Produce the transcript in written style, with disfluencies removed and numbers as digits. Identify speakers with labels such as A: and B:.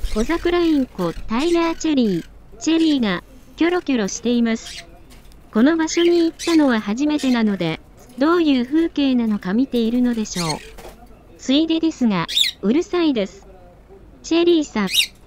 A: 小桜インコタイラーチェリーがキョロキョロしています。この場所に行ったのは初めてなので、どういう風景なのか見ているのでしょう。ついでですが、うるさいです。チェリーさん。